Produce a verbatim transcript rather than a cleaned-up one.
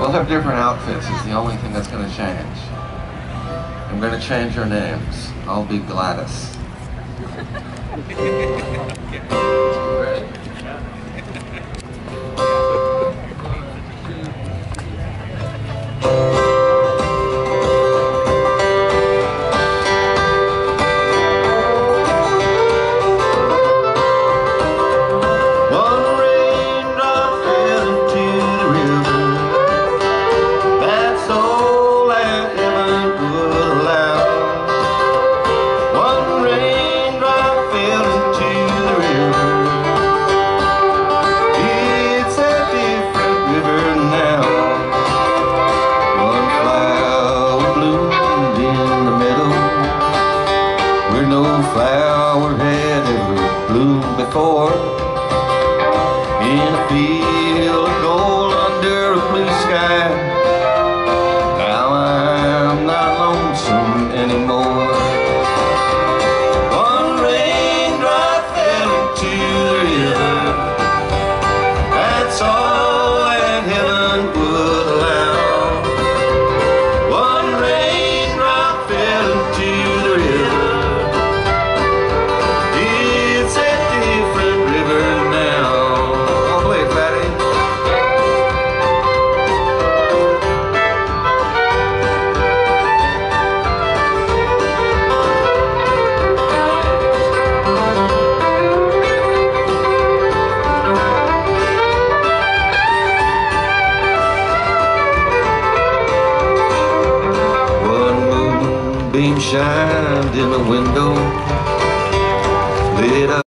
We'll have different outfits is the only thing that's going to change. I'm going to change our names. I'll be Gladys. In a field of gold under a blue sky, now I'm not lonesome anymore. One raindrop fell into the river, that's all that heaven would allow. One raindrop fell into the river, it's a different river now. Beam shined in the window